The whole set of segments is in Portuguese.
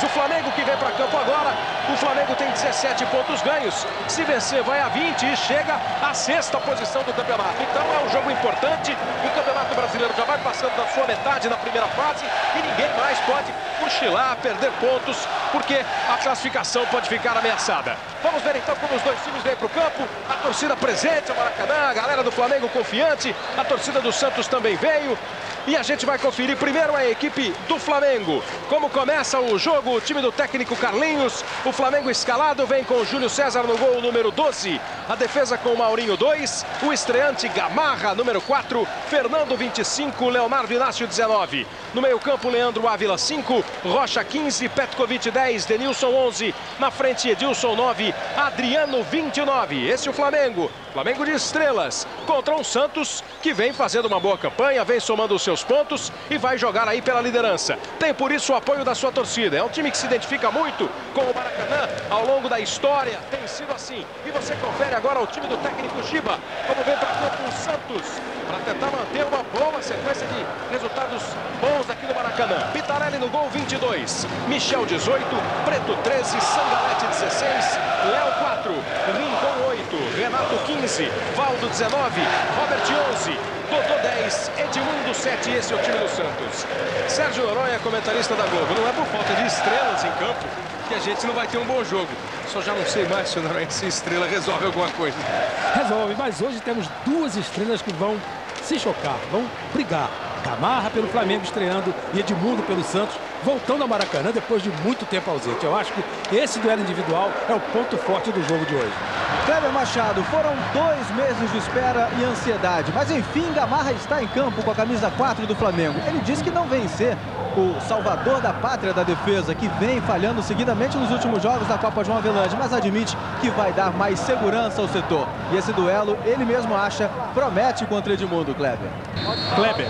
O Flamengo que vem para campo agora, o Flamengo tem 17 pontos ganhos. Se vencer, vai a 20 e chega à 6ª posição do campeonato. Então é um jogo importante. O Campeonato Brasileiro já vai passando da sua metade na primeira fase e ninguém mais pode cochilar, perder pontos, porque a classificação pode ficar ameaçada. Vamos ver então como os dois times vêm para o campo. A torcida presente ao Maracanã, a galera do Flamengo confiante, a torcida do Santos também veio. E a gente vai conferir primeiro a equipe do Flamengo. Como começa o jogo, o time do técnico Carlinhos. O Flamengo escalado vem com o Júlio César no gol número 12. A defesa com o Maurinho 2. O estreante Gamarra, número 4. Fernando 25, Leonardo Inácio 19. No meio campo, Leandro Ávila 5. Rocha 15, Petkovic 10, Denilson 11. Na frente, Edilson 9, Adriano 29. Esse é o Flamengo. Flamengo de estrelas contra um Santos que vem fazendo uma boa campanha, vem somando os seus pontos e vai jogar aí pela liderança. Tem por isso o apoio da sua torcida. É um time que se identifica muito com o Maracanã ao longo da história. Tem sido assim. E você confere agora o time do técnico Giba, como vem para campo o Santos, para tentar manter uma boa sequência de resultados bons aqui no Maracanã. Pitarelli no gol 22, Michel 18, Preto 13, Sangalete 16, Léo 4, Rincon 8, Renato 15, Valdo 19, Robert 11, Dodô 10, Edmundo 7. Esse é o time do Santos. Sérgio Noronha, comentarista da Globo. Não é por falta de estrelas em campo que a gente não vai ter um bom jogo. Só já não sei mais, senhor Noronha, se estrela resolve alguma coisa. Resolve, mas hoje temos duas estrelas que vão se chocar, vão brigar. Gamarra pelo Flamengo estreando e Edmundo pelo Santos, voltando ao Maracanã depois de muito tempo ausente. Eu acho que esse duelo individual é o ponto forte do jogo de hoje. Kleber Machado, foram 2 meses de espera e ansiedade, mas enfim, Gamarra está em campo com a camisa 4 do Flamengo. Ele disse que não vem ser o salvador da pátria da defesa, que vem falhando seguidamente nos últimos jogos da Copa João Avelange, mas admite que vai dar mais segurança ao setor. E esse duelo, ele mesmo acha, promete contra Edmundo, Kleber. Kleber.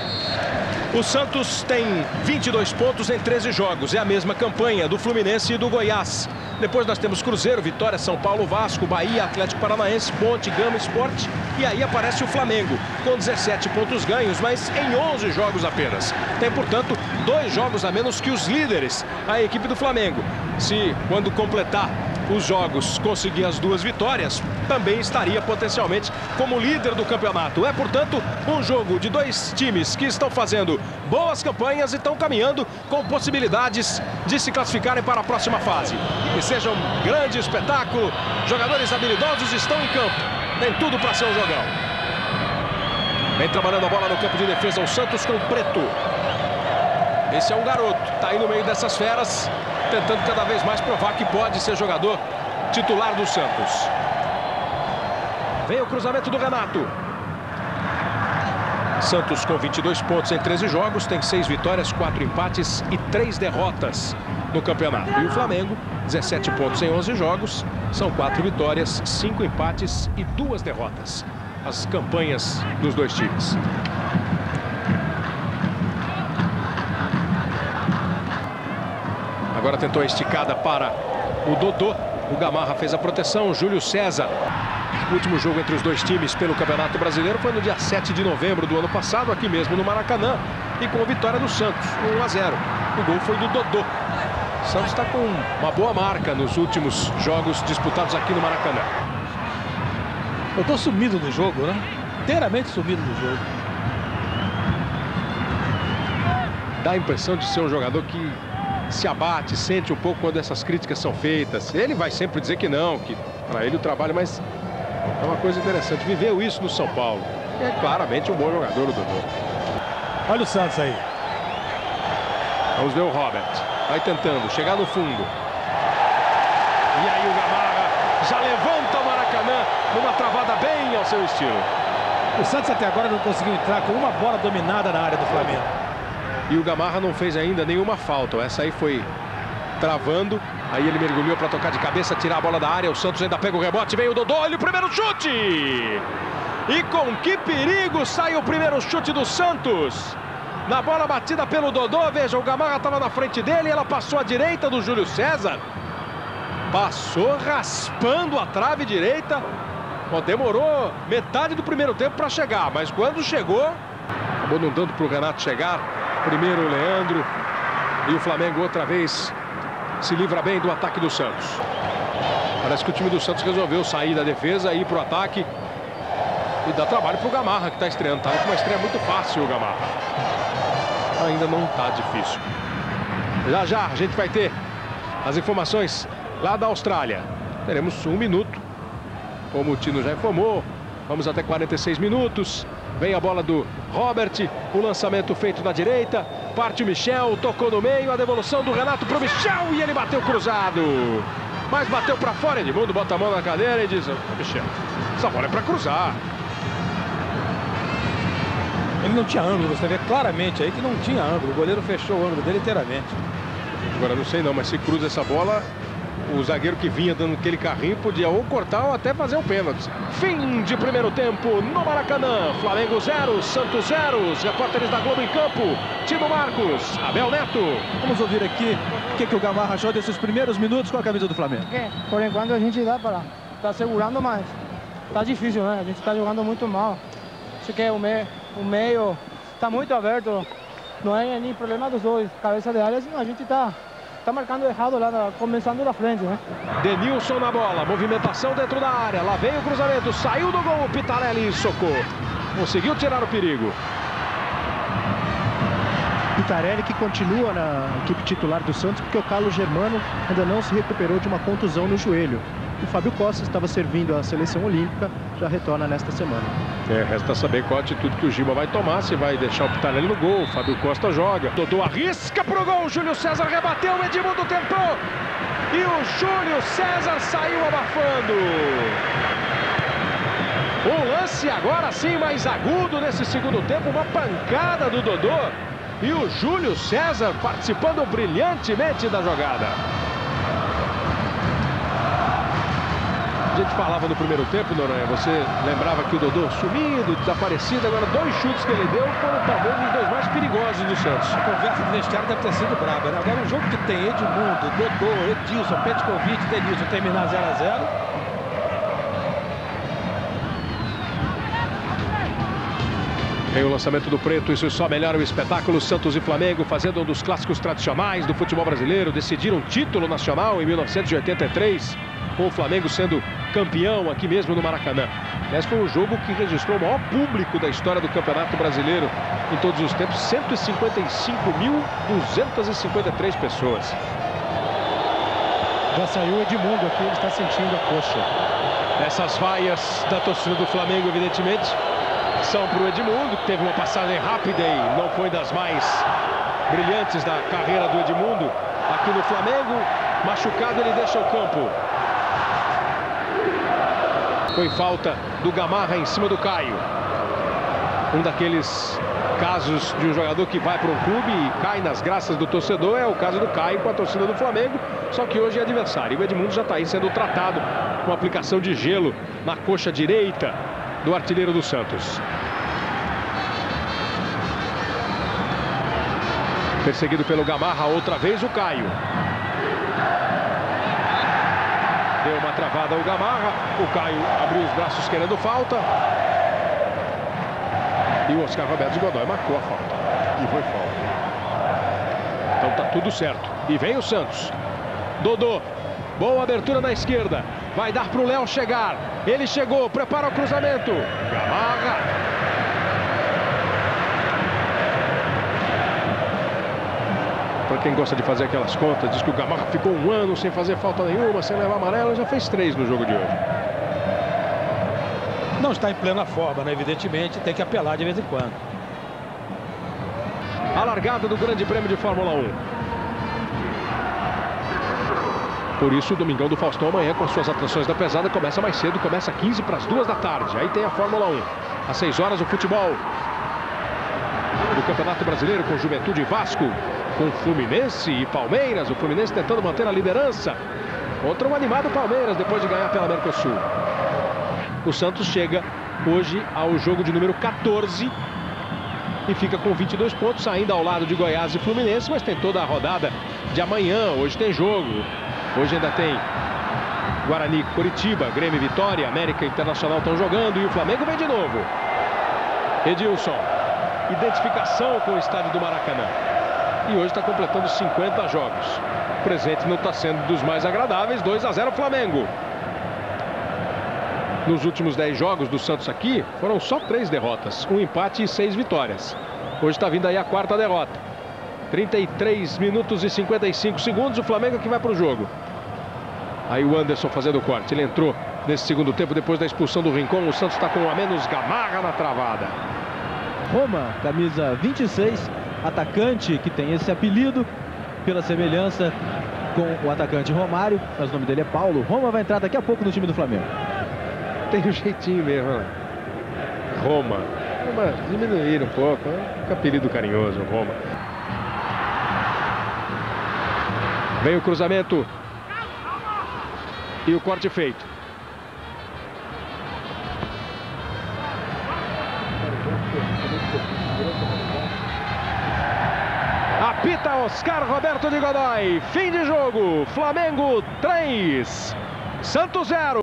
O Santos tem 22 pontos em 13 jogos. É a mesma campanha do Fluminense e do Goiás. Depois nós temos Cruzeiro, Vitória, São Paulo, Vasco, Bahia, Atlético Paranaense, Ponte, Gama, Sport. E aí aparece o Flamengo, com 17 pontos ganhos, mas em 11 jogos apenas. Tem, portanto, 2 jogos a menos que os líderes, a equipe do Flamengo. Se, quando completar os jogos, conseguir as 2 vitórias, também estaria potencialmente como líder do campeonato. É, portanto, um jogo de 2 times que estão fazendo boas campanhas e estão caminhando com possibilidades de se classificarem para a próxima fase. Que seja um grande espetáculo, jogadores habilidosos estão em campo, tem tudo para ser um jogão. Vem trabalhando a bola no campo de defesa o Santos com o Preto. Esse é um garoto, está aí no meio dessas feras, tentando cada vez mais provar que pode ser jogador titular do Santos. Vem o cruzamento do Renato. Santos com 22 pontos em 13 jogos, tem 6 vitórias, 4 empates e 3 derrotas no campeonato. E o Flamengo, 17 pontos em 11 jogos, são 4 vitórias, 5 empates e 2 derrotas. As campanhas dos 2 times. Agora tentou a esticada para o Dodô. O Gamarra fez a proteção, o Júlio César. O último jogo entre os 2 times pelo Campeonato Brasileiro foi no dia 7 de novembro do ano passado, aqui mesmo no Maracanã, e com a vitória do Santos, 1-0. O gol foi do Dodô. O Santos está com uma boa marca nos últimos jogos disputados aqui no Maracanã. Eu estou sumido do jogo, né? Inteiramente sumido do jogo. Dá a impressão de ser um jogador que se abate, sente um pouco quando essas críticas são feitas. Ele vai sempre dizer que não, que para ele o trabalho, mas é uma coisa interessante. Viveu isso no São Paulo. É claramente um bom jogador o Dodô. Olha o Santos aí. Vamos ver o Robert. Vai tentando chegar no fundo. E aí o Gamarra já levanta o Maracanã numa travada bem ao seu estilo. O Santos até agora não conseguiu entrar com uma bola dominada na área do Flamengo. E o Gamarra não fez ainda nenhuma falta. Essa aí foi travando. Aí ele mergulhou para tocar de cabeça, tirar a bola da área. O Santos ainda pega o rebote. Vem o Dodô. Olha o primeiro chute. E com que perigo sai o primeiro chute do Santos. Na bola batida pelo Dodô. Veja, o Gamarra estava na frente dele. Ela passou à direita do Júlio César. Passou raspando a trave direita. Bom, demorou metade do primeiro tempo para chegar. Mas quando chegou, acabou não dando para o Renato chegar. Primeiro o Leandro. E o Flamengo outra vez se livra bem do ataque do Santos. Parece que o time do Santos resolveu sair da defesa e ir para o ataque. E dá trabalho para o Gamarra, que está estreando. Está com uma estreia muito fácil o Gamarra. Ainda não está difícil. Já já a gente vai ter as informações lá da Austrália. Teremos 1 minuto, como o Tino já informou. Vamos até 46 minutos. Vem a bola do Robert. O lançamento feito na direita. Parte o Michel, tocou no meio. A devolução do Renato para o Michel e ele bateu cruzado. Mas bateu para fora. Edmundo bota a mão na cadeira e diz: Michel, essa bola é para cruzar. Ele não tinha ângulo, você vê claramente aí que não tinha ângulo. O goleiro fechou o ângulo dele inteiramente. Agora não sei não, mas se cruza essa bola, o zagueiro que vinha dando aquele carrinho podia ou cortar ou até fazer um pênalti. Fim de primeiro tempo no Maracanã. Flamengo 0, Santos 0. Os repórteres da Globo em campo. Tino Marcos, Abel Neto. Vamos ouvir aqui o que o Gamarra achou desses primeiros minutos com a camisa do Flamengo. Por enquanto a gente dá para tá segurando, mas tá difícil, né? A gente tá jogando muito mal. Acho que o meio está muito aberto. Não é nem problema dos dois. Cabeça de área, a gente tá marcando errado lá, começando da frente, né? Denilson na bola, movimentação dentro da área. Lá vem o cruzamento, saiu do gol. Pitarelli socou. Conseguiu tirar o perigo. Pitarelli que continua na equipe titular do Santos porque o Carlos Germano ainda não se recuperou de uma contusão no joelho. O Fábio Costa estava servindo a seleção olímpica, já retorna nesta semana. Resta saber qual a atitude que o Gilma vai tomar, se vai deixar o Pitarelli no gol. O Fábio Costa joga. Dodô arrisca pro gol, Júlio César rebateu, o Edmundo tentou. E o Júlio César saiu abafando. Um lance agora sim mais agudo nesse segundo tempo, uma pancada do Dodô. E o Júlio César participando brilhantemente da jogada. A gente falava no primeiro tempo, Noronha, você lembrava que o Dodô sumido, desaparecido, agora 2 chutes que ele deu foram talvez os 2 mais perigosos do Santos. A conversa do vestiário deve ter sido braba, né? Agora um jogo que tem Edmundo, Dodô, Edilson, Petkovic, Denilson, terminar 0 a 0. Tem o lançamento do Preto, isso só melhora o espetáculo. Santos e Flamengo fazendo um dos clássicos tradicionais do futebol brasileiro. Decidiram título nacional em 1983, com o Flamengo sendo campeão aqui mesmo no Maracanã. Esse foi um jogo que registrou o maior público da história do Campeonato Brasileiro em todos os tempos, 155.253 pessoas. Já saiu o Edmundo aqui, ele está sentindo a coxa. Essas vaias da torcida do Flamengo, evidentemente, são para o Edmundo, que teve uma passagem rápida e não foi das mais brilhantes da carreira do Edmundo aqui no Flamengo. Machucado, ele deixa o campo. Foi falta do Gamarra em cima do Caio. Um daqueles casos de um jogador que vai para um clube e cai nas graças do torcedor. É o caso do Caio com a torcida do Flamengo, só que hoje é adversário. O Edmundo já está aí sendo tratado com aplicação de gelo na coxa direita do artilheiro do Santos. Perseguido pelo Gamarra, outra vez o Caio. Deu uma travada ao Gamarra. O Caio abriu os braços querendo falta. E o Oscar Roberto de Godoy marcou a falta. E foi falta. Então tá tudo certo. E vem o Santos. Dodô. Boa abertura na esquerda. Vai dar para o Léo chegar. Ele chegou. Prepara o cruzamento. Gamarra. Para quem gosta de fazer aquelas contas, diz que o Gamarra ficou 1 ano sem fazer falta nenhuma, sem levar amarelo, já fez 3 no jogo de hoje. Não está em plena forma, né? Evidentemente, tem que apelar de vez em quando. A largada do Grande Prêmio de Fórmula 1. Por isso, o Domingão do Faustão amanhã, com as suas atrações da pesada, começa mais cedo, começa 15 para as 2 da tarde. Aí tem a Fórmula 1. Às 6 horas, o futebol do Campeonato Brasileiro, com Juventude e Vasco, com Fluminense e Palmeiras. O Fluminense tentando manter a liderança contra o animado Palmeiras, depois de ganhar pela Mercosul. O Santos chega hoje ao jogo de número 14 e fica com 22 pontos, ainda ao lado de Goiás e Fluminense, mas tem toda a rodada de amanhã. Hoje tem jogo. Hoje ainda tem Guarani, Coritiba, Grêmio, Vitória, América Internacional estão jogando e o Flamengo vem de novo. Edilson, identificação com o estádio do Maracanã. E hoje está completando 50 jogos. presente não está sendo dos mais agradáveis. 2-0 Flamengo. Nos últimos 10 jogos do Santos aqui, foram só 3 derrotas, 1 empate e 6 vitórias. Hoje está vindo aí a 4ª derrota. 33 minutos e 55 segundos, o Flamengo que vai para o jogo. Aí o Anderson fazendo o corte, ele entrou nesse segundo tempo depois da expulsão do Rincon. O Santos está com a menos, Gamarra na travada. Roma, camisa 26, atacante que tem esse apelido pela semelhança com o atacante Romário, mas o nome dele é Paulo. Roma vai entrar daqui a pouco no time do Flamengo. Tem um jeitinho mesmo, né? Roma. Diminuir um pouco, que apelido carinhoso, Roma. Vem o cruzamento. E o corte feito. Apita Oscar Roberto de Godoy. Fim de jogo. Flamengo 3, Santos 0.